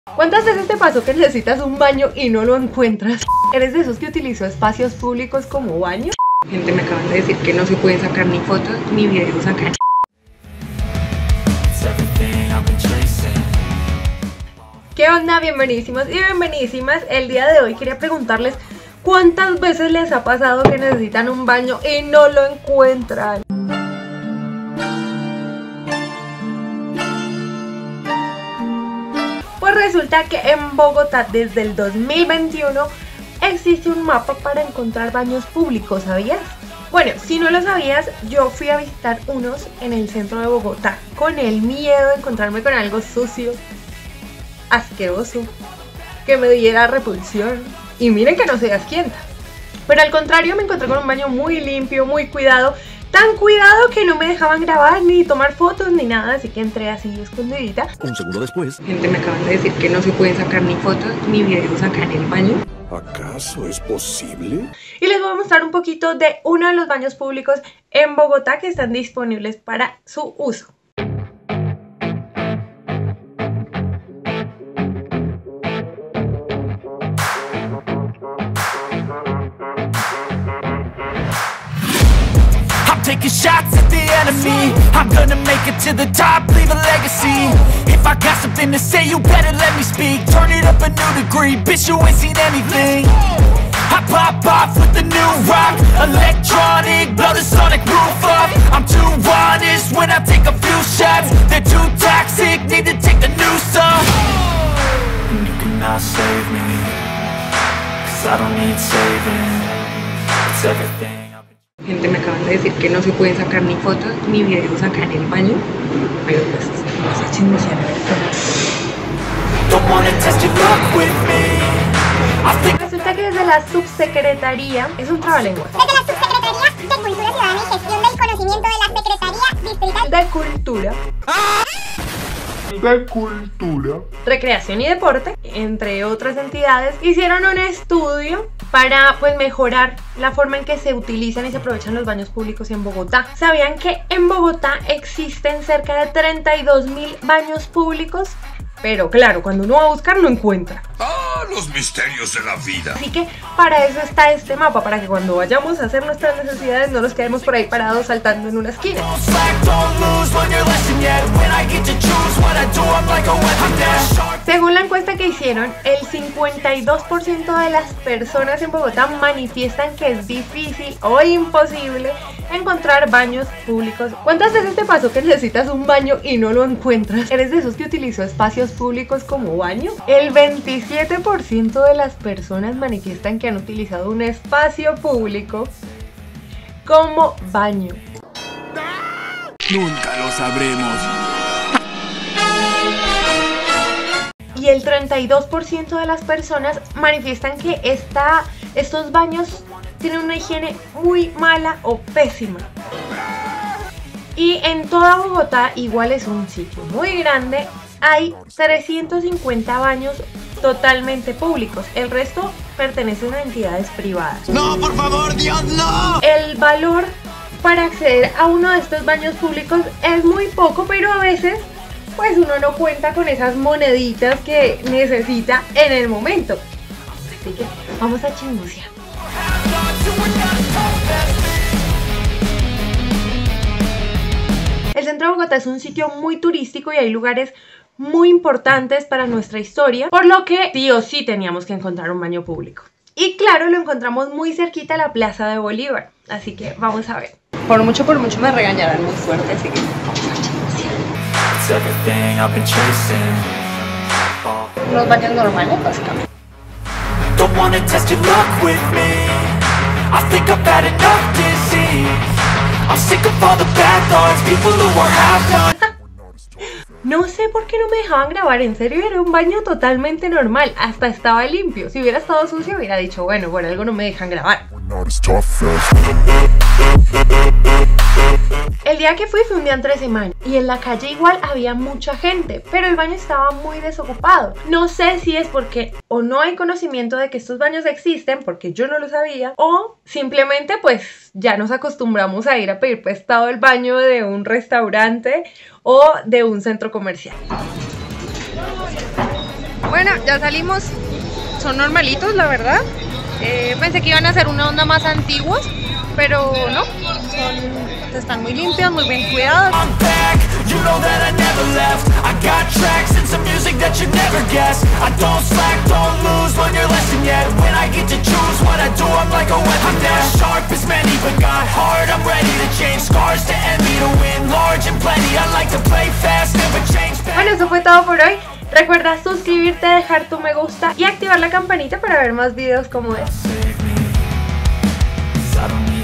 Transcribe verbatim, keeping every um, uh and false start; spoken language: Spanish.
¿Cuántas veces te pasó que necesitas un baño y no lo encuentras? ¿Eres de esos que utilizó espacios públicos como baño? Gente, me acaban de decir que no se pueden sacar ni fotos ni videos acá. ¿Qué onda? Bienvenidísimos y bienvenidísimas. El día de hoy quería preguntarles ¿cuántas veces les ha pasado que necesitan un baño y no lo encuentran? Pues resulta que en Bogotá desde el dos mil veintiuno existe un mapa para encontrar baños públicos, ¿sabías? Bueno, si no lo sabías, yo fui a visitar unos en el centro de Bogotá con el miedo de encontrarme con algo sucio, asqueroso, que me diera repulsión. Y miren que no soy asquienta. Pero al contrario, me encontré con un baño muy limpio, muy cuidado. Tan cuidado que no me dejaban grabar, ni tomar fotos, ni nada. Así que entré así escondidita. Un segundo después. Gente, me acaban de decir que no se pueden sacar ni fotos ni videos acá en el baño. ¿Acaso es posible? Y les voy a mostrar un poquito de uno de los baños públicos en Bogotá que están disponibles para su uso. Taking shots at the enemy. I'm gonna make it to the top, leave a legacy. If I got something to say, you better let me speak. Turn it up a new degree, bitch, you ain't seen anything. I pop off with the new rock, electronic, blow the sonic roof up. I'm too honest when I take a few shots. They're too toxic, need to take the noose off. And you cannot save me, cause I don't need saving. It's everything. Gente, me acaban de decir que no se pueden sacar ni fotos ni videos acá en el baño. Pero pues vamos a chismosear a ver cómo. Resulta que desde la subsecretaría, es un trabalengua. Desde la Subsecretaría de Cultura Ciudadana y Gestión del Conocimiento de la Secretaría Distrital de Cultura. De cultura. Recreación y Deporte, entre otras entidades, hicieron un estudio para pues mejorar la forma en que se utilizan y se aprovechan los baños públicos en Bogotá. ¿Sabían que en Bogotá existen cerca de treinta y dos mil baños públicos? Pero claro, cuando uno va a buscar no encuentra. ¡Ah, los misterios de la vida! Así que para eso está este mapa, para que cuando vayamos a hacer nuestras necesidades no nos quedemos por ahí parados saltando en una esquina. Según la encuesta que hicieron, el cincuenta y dos por ciento de las personas en Bogotá manifiestan que es difícil o imposible encontrar baños públicos. ¿Cuántas veces te pasó que necesitas un baño y no lo encuentras? ¿Eres de esos que utilizó espacios públicos como baño? El veintisiete por ciento de las personas manifiestan que han utilizado un espacio público como baño. Nunca lo sabremos. Y el treinta y dos por ciento de las personas manifiestan que esta, estos baños tienen una higiene muy mala o pésima. Y en toda Bogotá, igual es un sitio muy grande, hay trescientos cincuenta baños totalmente públicos. El resto pertenecen a entidades privadas. No, por favor, Dios, no. El valor para acceder a uno de estos baños públicos es muy poco, pero a veces pues uno no cuenta con esas moneditas que necesita en el momento. Así que vamos a chismosear. El centro de Bogotá es un sitio muy turístico y hay lugares muy importantes para nuestra historia, por lo que sí o sí teníamos que encontrar un baño público. Y claro, lo encontramos muy cerquita a la Plaza de Bolívar, así que vamos a ver. Por mucho, por mucho me regañarán muy fuerte, así que vamos a chismosear. Unos baños normales, básicamente. No sé por qué no me dejaban grabar, en serio era un baño totalmente normal, hasta estaba limpio. Si hubiera estado sucio hubiera dicho, bueno, por algo no me dejan grabar. El día que fui fue un día entre semana y en la calle igual había mucha gente, pero el baño estaba muy desocupado. No sé si es porque o no hay conocimiento de que estos baños existen, porque yo no lo sabía, o simplemente pues ya nos acostumbramos a ir a pedir prestado el baño de un restaurante o de un centro comercial. Bueno, ya salimos. Son normalitos, la verdad. Eh, pensé que iban a ser una onda más antiguos, pero no. Son, están muy limpios, muy bien cuidados. You know that I never left. I got tracks and some music that you never guess. I don't slack, don't lose, learn your lesson yet. When I get to choose what I do, I'm like a weapon. I'm not sharp as many, but got heart. I'm ready to change scars to envy, to win large and plenty. I like to play fast, never change. Bueno, eso fue todo por hoy. Recuerda suscribirte, dejar tu me gusta y activar la campanita para ver más videos como este. Save me, 'cause I don't need